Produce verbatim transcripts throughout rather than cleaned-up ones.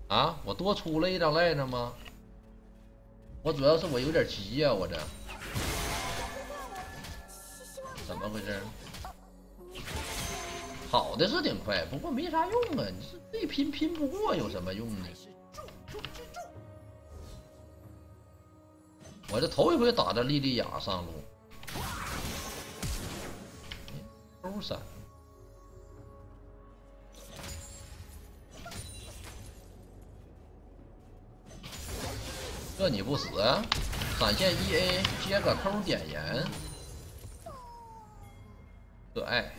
啊，我多出了一张来着吗？我主要是我有点急呀、啊，我这怎么回事？跑的是挺快，不过没啥用啊！你是这拼拼不过有什么用呢？我这头一回打着莉莉娅上路，勾闪。这你不死啊？闪现 E A 接个 Q 点燃，可爱。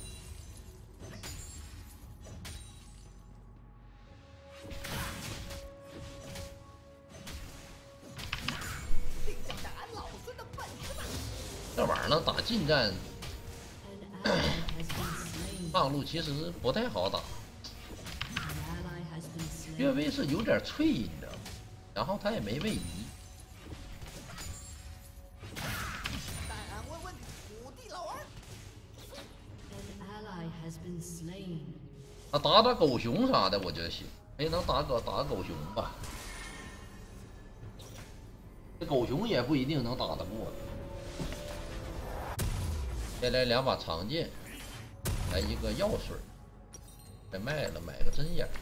这玩意儿能打近战，上路其实不太好打。略微是有点脆，你知道吗？然后他也没位移。他打打狗熊啥的我就行，没能打个打狗熊吧。这狗熊也不一定能打得过。再来两把长剑，来一个药水，再卖了买个针眼。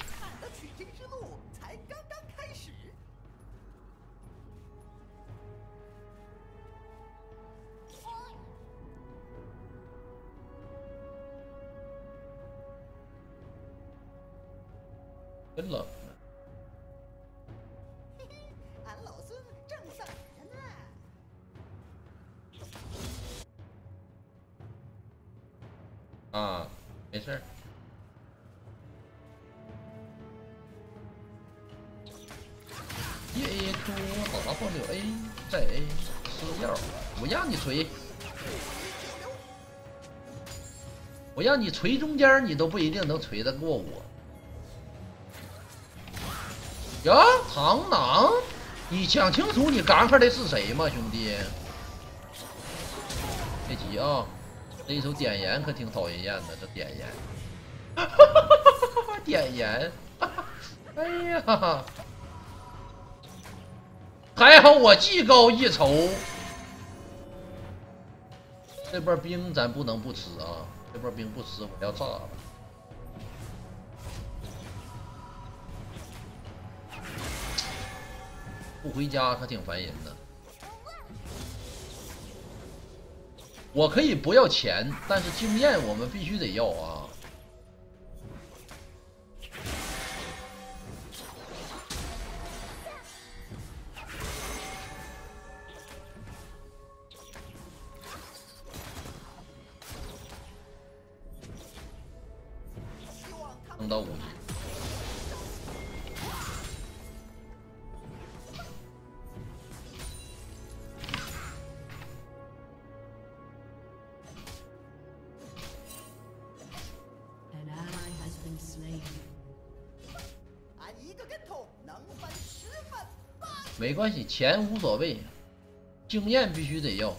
真冷啊！ 俺老孙正等着呢。 啊，没事儿。一 A Q W A 再 A 吃药，我让你锤，我让你锤中间，你都不一定能锤得过我。呀，螳螂，你想清楚你刚开的是谁吗，兄弟？别急啊，这一手点燃可挺讨人厌的，这点燃，点燃，哎呀，还好我技高一筹。这波兵咱不能不吃啊，这波兵不吃我要炸了。不回家可挺烦人的。我可以不要钱，但是经验我们必须得要啊。升到五级。没关系，钱无所谓，经验必须得要。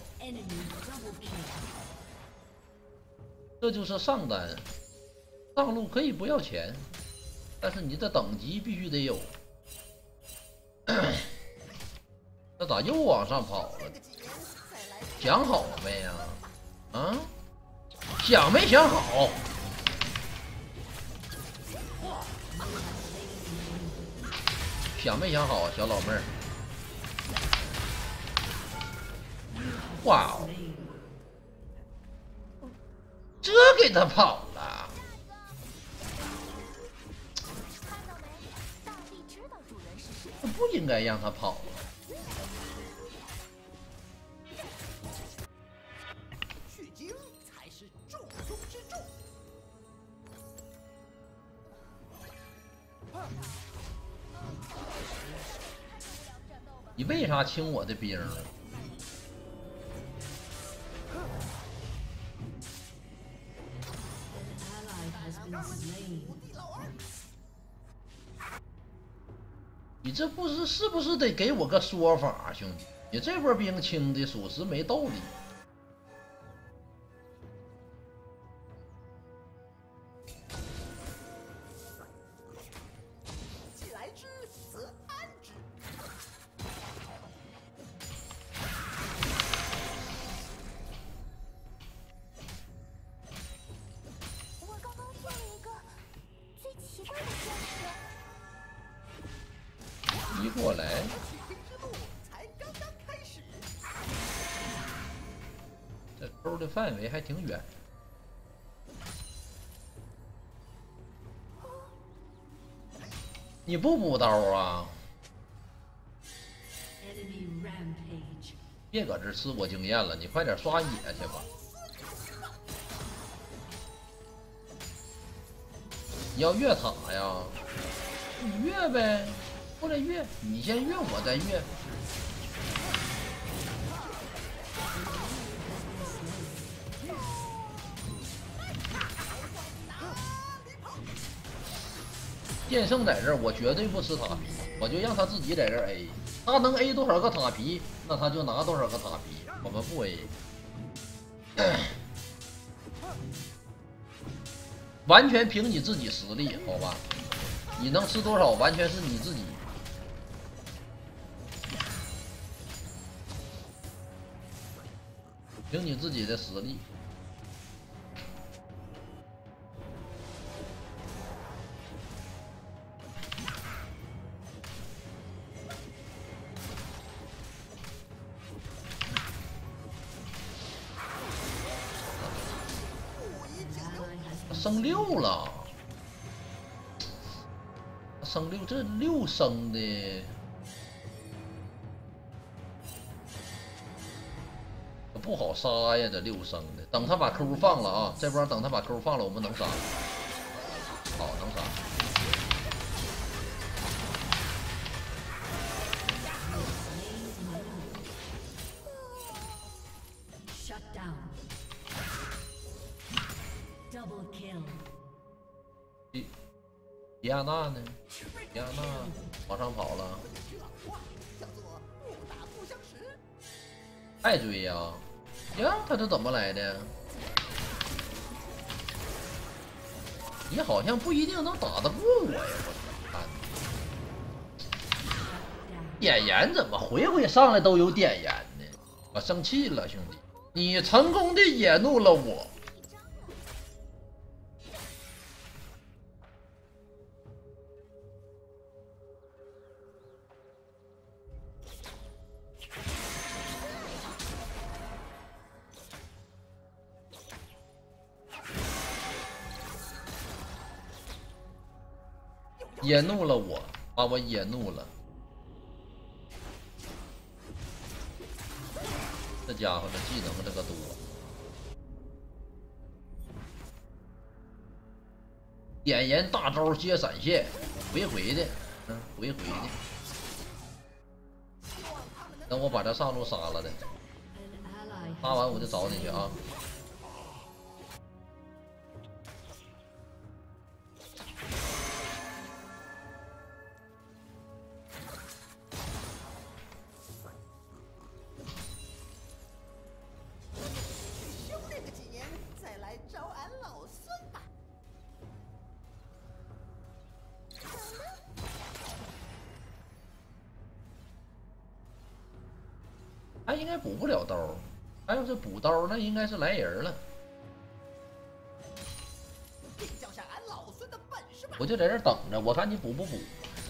这就是上单，上路可以不要钱，但是你的等级必须得有。这咋又往上跑了？想好没呀？啊？想没想好？想没想好，小老妹儿？哇哦，这给他跑了！不应该让他跑了。 去精才是重中之重。 你为啥清我的兵呢？你这不是是不是得给我个说法，兄弟？你这波兵清的属实没道理。 既来之 Q 的范围还挺远。你不补刀啊？别搁这吃我经验了，你快点刷野去吧。你要越塔呀？你越呗，过来越，你先越，我再越。剑圣在这儿，我绝对不吃塔皮，我就让他自己在这儿 A， 他能 A 多少个塔皮，那他就拿多少个塔皮，我们不 A， 完全凭你自己实力，好吧？你能吃多少，完全是你自己。凭你自己的实力。升六了，升六，这六升的不好杀呀，这六升的。等他把 Q 放了啊，这波等他把 Q 放了，我们能杀。好，能杀。迪迪亚娜呢？迪亚娜往上跑了。爱追呀！呀，他这怎么来的？你好像不一定能打得过我呀！我看点燃怎么回回上来都有点燃呢？我生气了，兄弟！你成功的惹怒了我。惹怒了我，把我惹怒了。这家伙的技能这个多，点燃大招接闪现，回回的，嗯，回回的。等我把这上路杀了的，杀完我就找你去啊。他应该补不了刀，他要是补刀，那应该是来人了。我就在这等着，我看你补不补。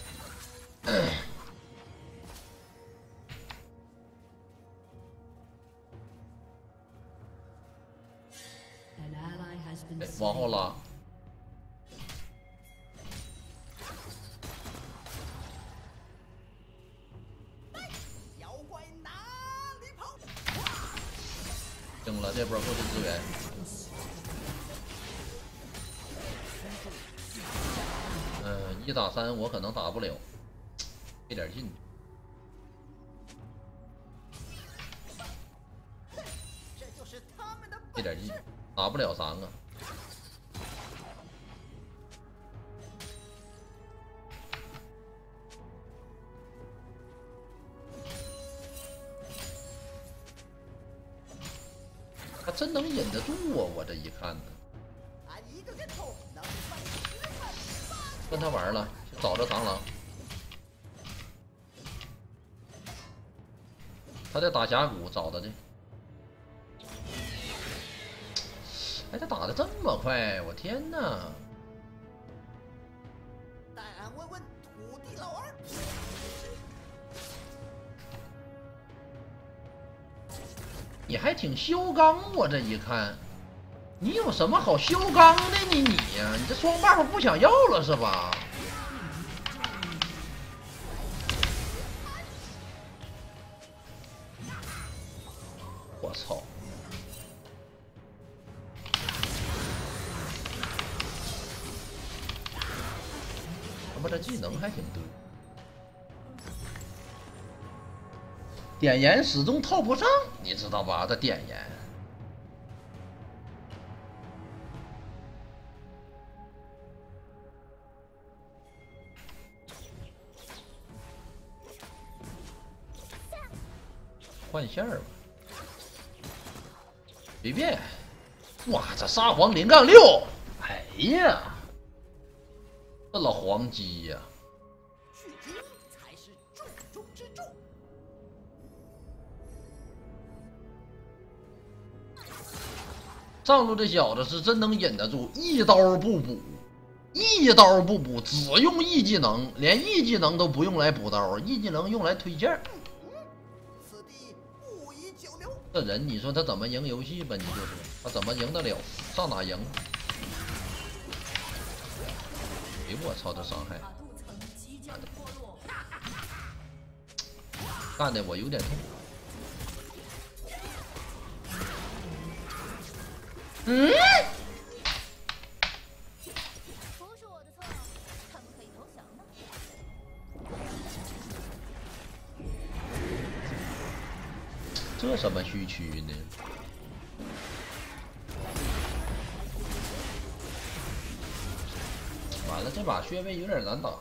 哎，往后拉。行了，这波过去支援。嗯、呃，一打三我可能打不了，费点劲。费点劲，打不了三个。他真能忍得住啊！我这一看呢，跟他玩了，去找着螳螂。他在打峡谷找的的。哎，他打的这么快，我天哪！ 带俺问问土地老二。 你还挺修刚，我这一看，你有什么好修刚的呢？你呀、啊，你这双 buff 不想要了是吧？我操！他妈这技能还挺多。 点燃始终套不上，你知道吧？这点燃，换线儿吧，随便。哇，这沙皇零杠六，哎呀，这老黄鸡呀！ 取经才是重中之重。 上路这小子是真能忍得住，一刀不补，一刀不补，只用 E 技能，连 E 技能都不用来补刀 ，E 技能用来推线。 此地不宜久留。 这人，你说他怎么赢游戏吧？你就说他怎么赢得了？上哪赢？哎呦我操，这伤害！干的我有点痛。嗯？ 不是我的错，他们可以投降的。 这什么虚区呢？完了，这把穴位有点难打。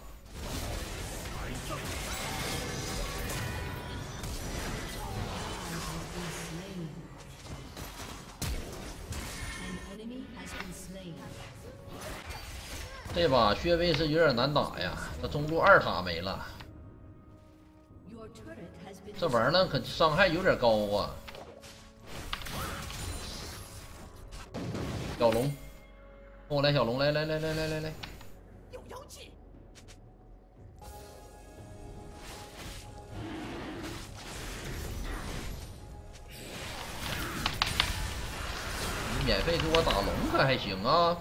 这把薛微是有点难打呀，这中路二塔没了，这玩意儿呢可伤害有点高啊。小龙，跟我来，小龙，来来来来来来来， 有妖气。 你免费给我打龙可还行啊？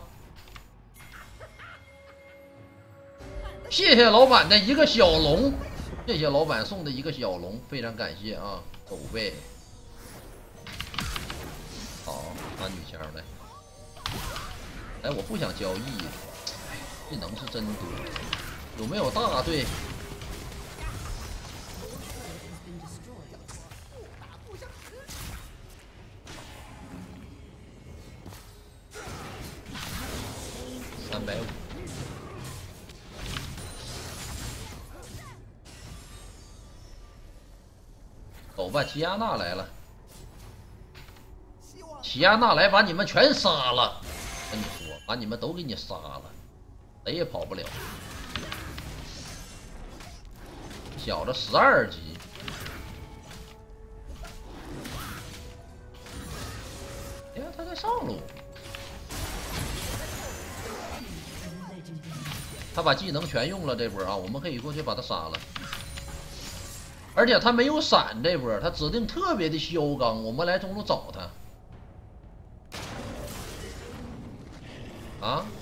谢谢老板的一个小龙，谢谢老板送的一个小龙，非常感谢啊！走呗，好，拿女枪来。哎，我不想交易，技能是真多，有没有大队？三百五。 走吧，齐亚娜来了。齐亚娜来把你们全杀了，跟你说，把你们都给你杀了，谁也跑不了。小子十二级，哎呀，他在上路，他把技能全用了这波啊，我们可以过去把他杀了。 而且他没有闪这波，他指定特别的嚣刚。我们来中路找他。啊！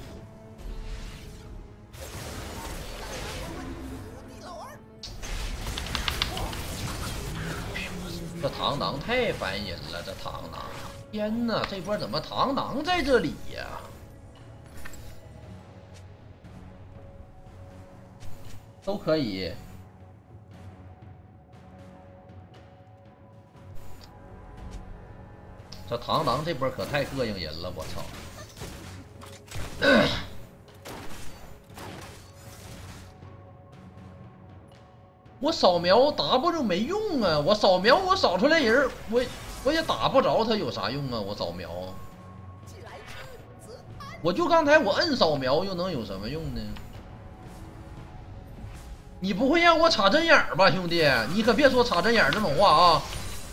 这螳螂太烦人了，这螳螂！天哪，这波怎么螳螂在这里呀？都可以。 这螳螂这波可太膈应人了，我操！我扫描 W 没用啊！我扫描我扫出来人，我我也打不着他，有啥用啊？我扫描，我就刚才我摁扫描又能有什么用呢？你不会让我插针眼吧，兄弟？你可别说插针眼这种话啊！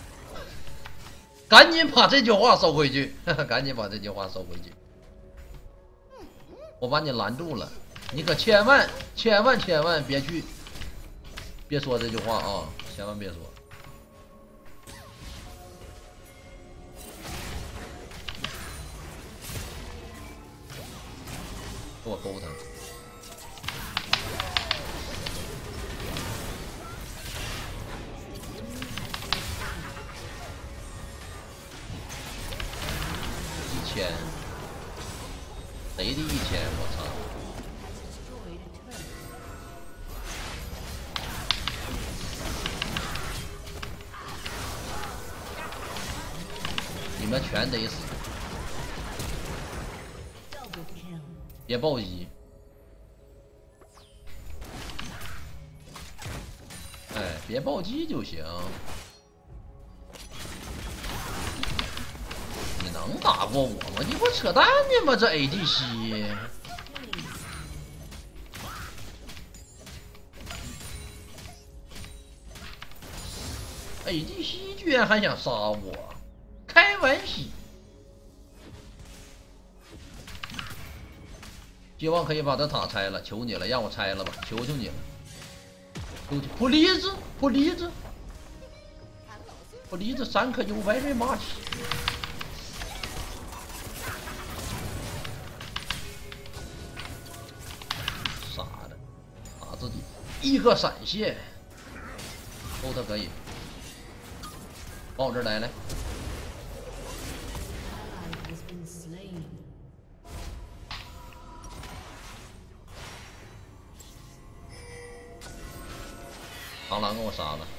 赶紧把这句话收回去，赶紧把这句话收回去。我把你拦住了，你可千万千万千万别去，别说这句话啊！千万别说。 给我勾他。一千，谁的一千？我操！你们全得死！别暴击！哎，别暴击就行。你能打过我吗？你不扯淡呢吗？这 A D C。A D C 居然还想杀我，开玩笑！希望可以把这塔拆了，求你了，让我拆了吧，求求你了！求求普利兹，普利兹，普利兹三颗优白瑞马奇，傻的，打自己一个闪现，勾他可以，往我这儿来来。螳螂给我杀了，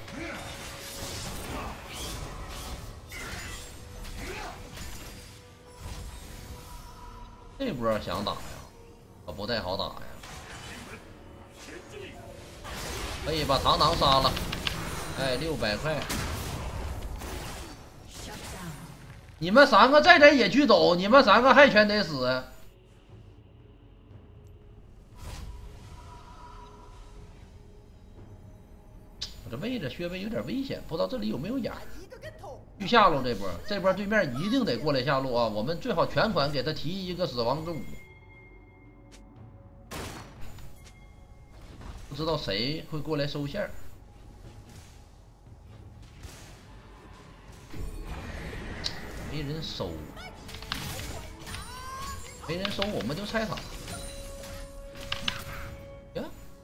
这波想打呀，可不太好打呀。可以把螳螂杀了，哎，六百块。你们三个再在野区走，你们三个还全得死。这位置薛微有点危险，不知道这里有没有眼。去下路这波，这波对面一定得过来下路啊！我们最好全款给他提一个死亡之舞。不知道谁会过来收线儿。没人收，没人收，我们就拆塔。呀！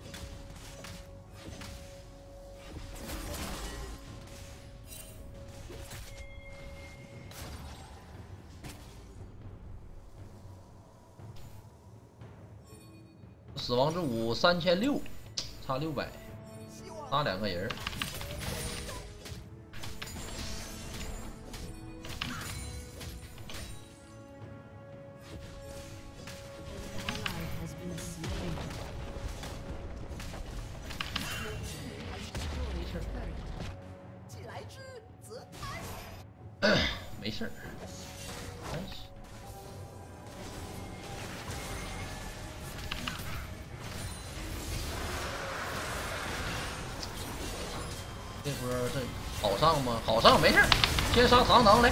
死亡之舞三千六，差六百，差两个人。没事儿，没事。这波这好上吗？好上，没事儿。先杀螳螂来。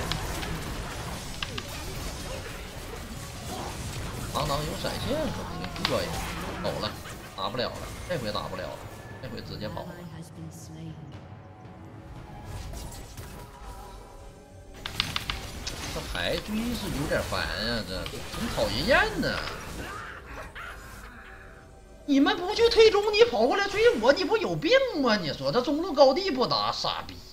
螳螂有闪现，可挺膈应。走了，打不了了，这回打不了了，这回直接跑了。这排追是有点烦啊，这很讨人厌呢。你们不去推中，你跑过来追我，你不有病吗？你说这中路高地不打，傻逼！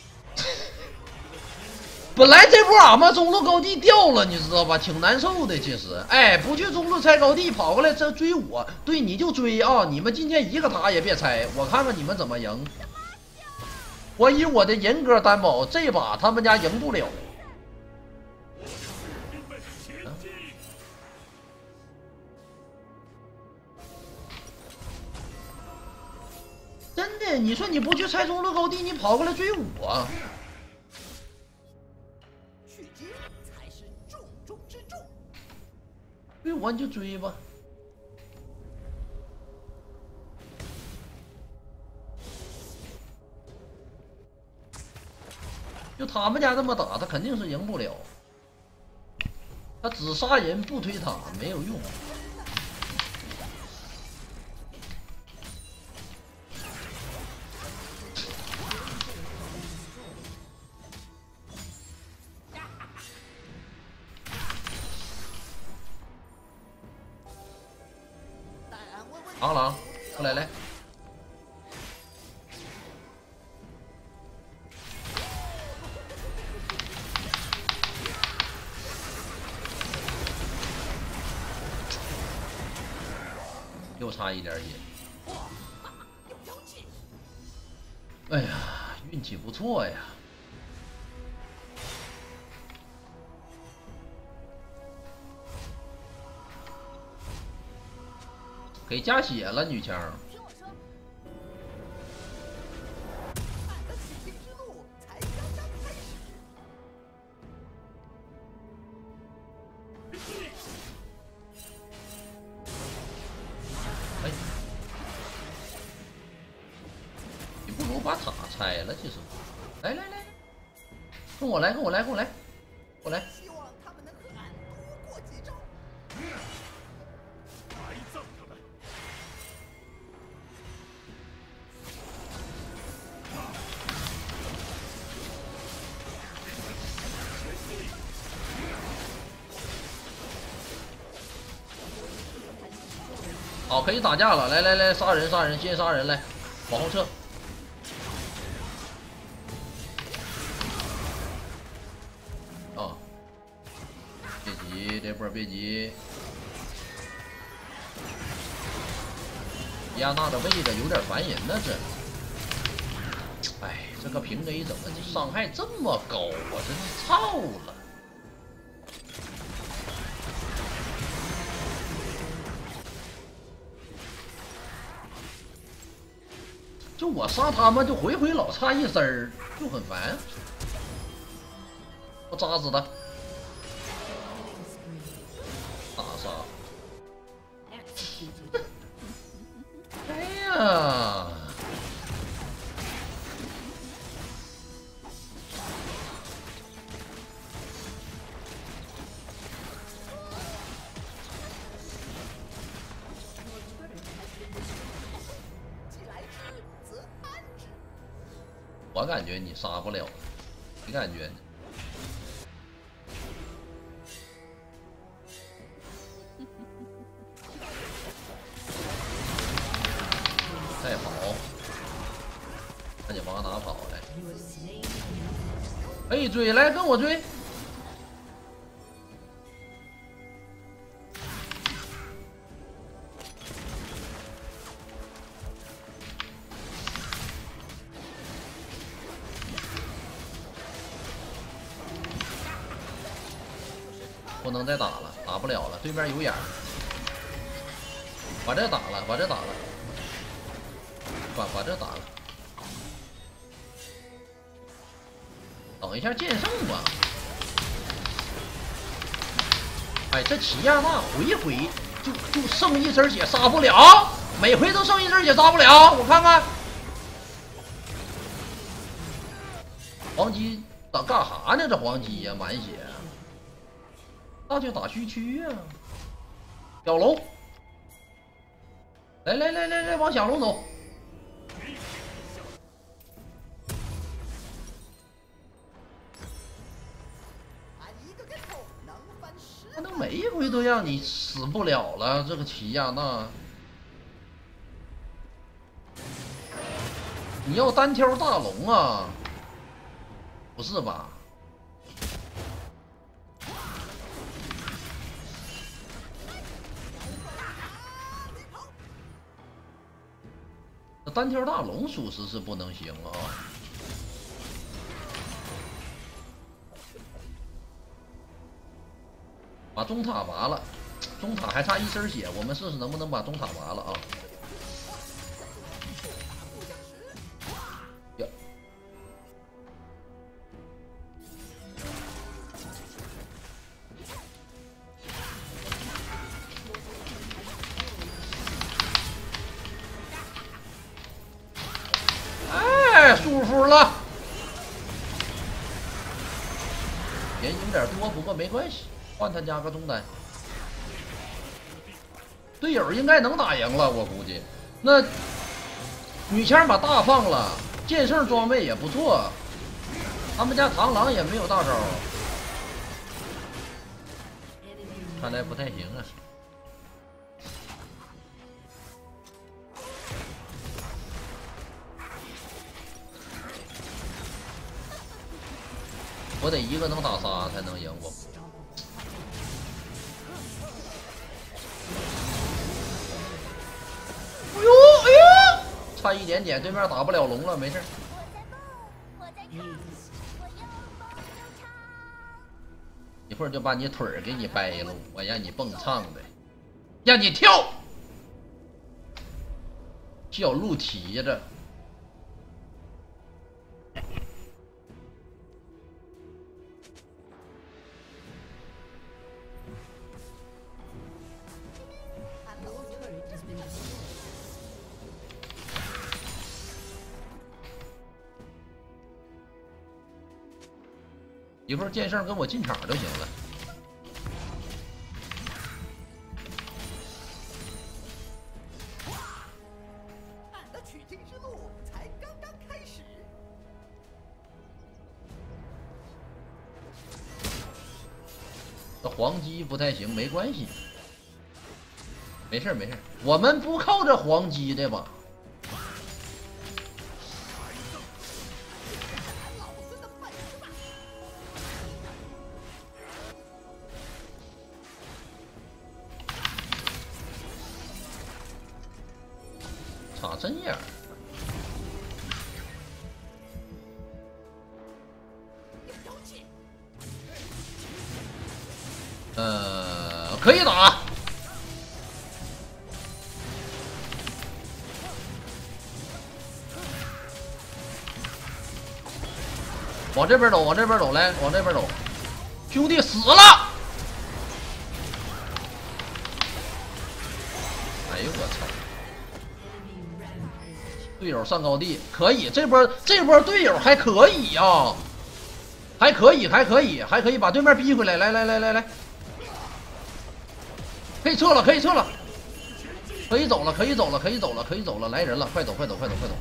本来这波俺们中路高地掉了，你知道吧？挺难受的，其实。哎，不去中路拆高地，跑过来这追我，对你就追啊！你们今天一个塔也别拆，我看看你们怎么赢。我以我的人格担保，这把他们家赢不了。真的，你说你不去拆中路高地，你跑过来追我， 取经才是重中之重。 追我你就追吧。就他们家这么打，他肯定是赢不了。他只杀人不推塔没有用。 螳螂，过来来。又差一点血。哎呀，运气不错呀。给加血了，女枪。 听我说， 俺的取经之路才刚刚开始。 哎，你不如把塔拆了，其实。来来来，跟我来，跟我来，跟我来，过来。 希望他们能和俺多过几招。 埋葬他们！ 好，可以打架了！来来来，杀人杀人，先杀人来，往后撤。啊，别急，这波别急。亚娜的位置有点烦人呢，这。哎，这个平 A 怎么伤害这么高啊？真是操了！就我杀他们，就回回老差一身儿，就很烦。我扎死他，打杀。哎呀！ 既来之则安之。 我感觉你杀不了，你感觉呢？再跑，赶紧往哪跑来？可以追，来跟我追。不能再打了，打不了了，对面有眼儿。把这打了，把这打了，把把这打了。等一下剑圣吧。哎，这齐亚娜回回就就剩一身血杀不了，每回都剩一身血杀不了。我看看，黄鸡打干哈呢？这黄鸡呀，满血。那就打虚区呀、啊，小龙，来来来来来，往小龙走。 俺一个跟头能翻十。 那都每一回都让你死不了了，这个齐亚娜，你要单挑大龙啊？不是吧？单挑大龙属实是不能行啊！把中塔拔了，中塔还差一身血，我们试试能不能把中塔拔了啊！呀，哎，舒服了，人有点多，不过没关系，换他加个中单，队友应该能打赢了，我估计。那女枪把大放了，剑圣装备也不错，他们家螳螂也没有大招，看来不太行啊。 我得一个能打仨才能赢我。哎呦哎呦，差一点点，对面打不了龙了，没事。 我在梦，我在看，我拥抱周长。 一会儿就把你腿儿给你掰了，我让你蹦唱的，让你跳，小鹿蹄子。一会儿剑圣跟我进场就行了。 俺的取经之路才刚刚开始。 这黄鸡不太行，没关系，没事没事，我们不靠这黄鸡的吧？插针眼儿，呃，可以打。往这边走，往这边走，来，往这边走。兄弟死了！哎呦我操！队友上高地可以，这波这波队友还可以啊，还可以，还可以，还可以把对面逼回来。来来来来来，可以撤了，可以撤了，可以走了，可以走了，可以走了，可以走了，来人了，快走，快走，快走，快走！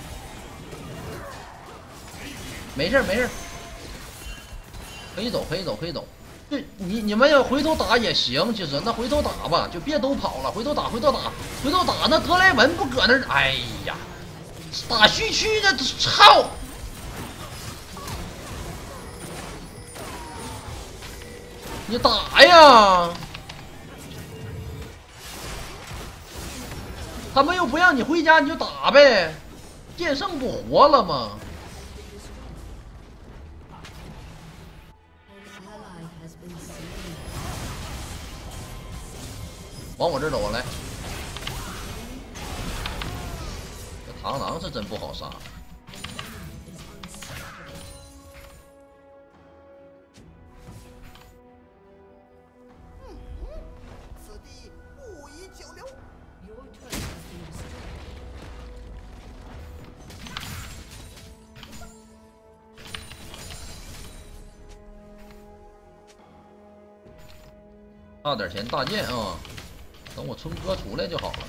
没事没事，可以走，可以走，可以走。对你你们要回头打也行，其实那回头打吧，就别都跑了，回头打，回头打，回头打。那德莱文不搁那儿，哎呀！打虚区呢，操！你打呀！他们又不让你回家，你就打呗。剑圣不活了吗？往我这儿走，来。螳螂是真不好杀。 此地不宜久留。 差点钱大剑啊！等我春哥出来就好了。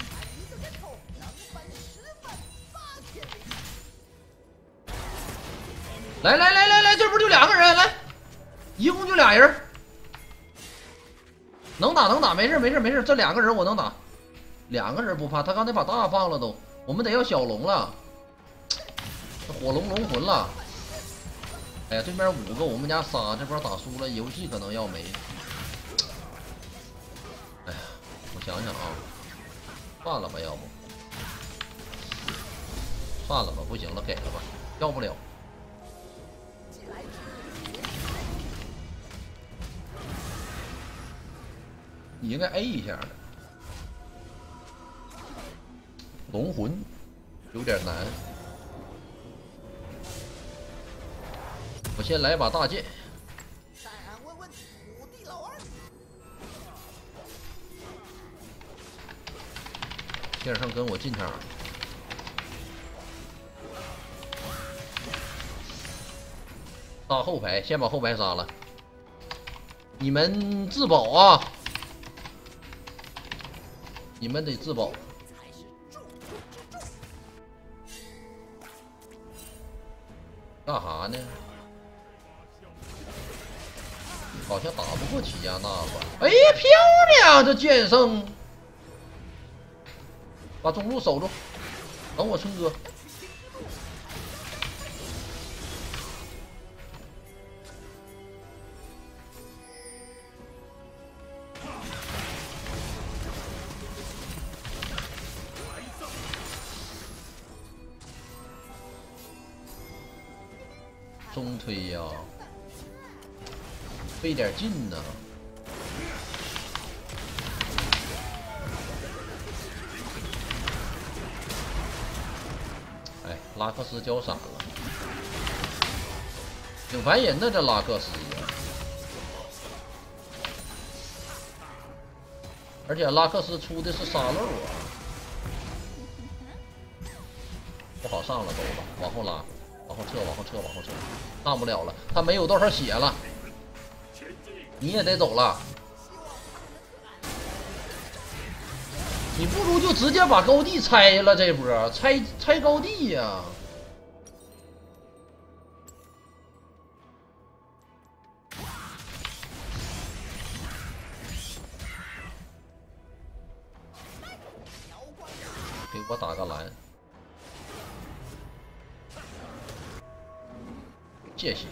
来来来来来，这不就两个人？来，一共就俩人，能打能打，没事没事没事，这两个人我能打，两个人不怕。他刚才把大放了都，我们得要小龙了，这火龙龙魂了。哎呀，对面五个我们家仨，这波打输了，游戏可能要没。哎呀，我想想啊，算了吧，要不算了吧，不行了，给了吧，要不了。你应该 A 一下的，龙魂有点难。我先来把大剑。 带俺问问土地老二。 剑圣跟我进场。到后排，先把后排杀了。你们自保啊！你们得自保。干啥呢？好像打不过齐亚娜吧？哎，漂亮！这剑圣，把中路守住，等我春哥。 中推呀、啊，费点劲呢。哎，拉克斯交闪了，挺烦人的这拉克斯。 而且拉克斯出的是沙漏啊，不好上了，走吧，往后拉，往后撤，往后撤，往后撤，上不了了，他没有多少血了，你也得走了，你不如就直接把高地拆了，这波拆拆高地呀、啊。 给我打个蓝，谢谢。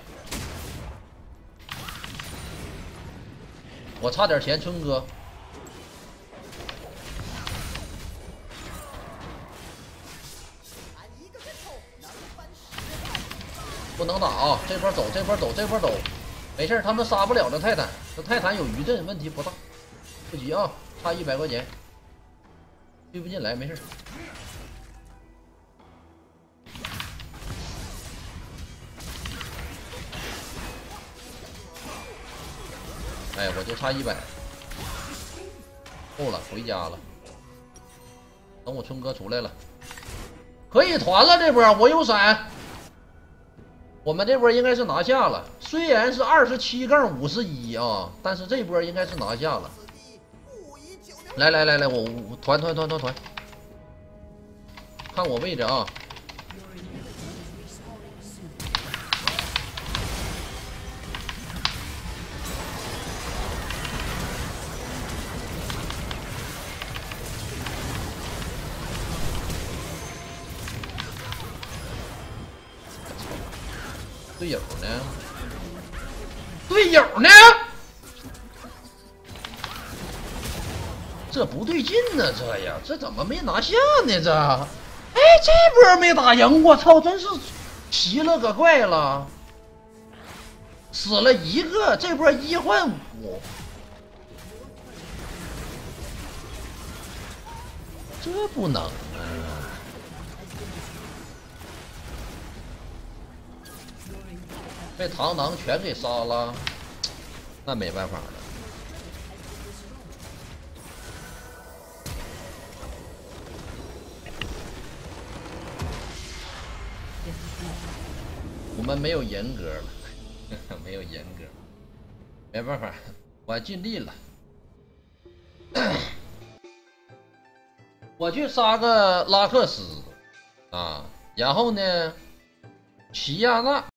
我差点钱，春哥。不能打啊！这波走，这波走，这波走，没事，他们杀不了这泰坦，这泰坦有余震，问题不大。不急啊，差一百块钱，推不进来，没事。 哎，我就差一百，够了，回家了。等我春哥出来了，可以团了。这波我有闪，我们这波应该是拿下了。虽然是二十七杠五十一啊，但是这波应该是拿下了。来来来来，我我团团团团团，看我位置啊。 队友呢？队友呢？这不对劲呢，这呀，这怎么没拿下呢？这，哎，这波没打赢，我操，真是奇了个怪了，死了一个，这波一换五，这不能啊！ 被螳螂全给杀了，那没办法了。我们没有严格了，没有严格，没办法，我尽力了。我去杀个拉克斯啊，然后呢，齐亚娜。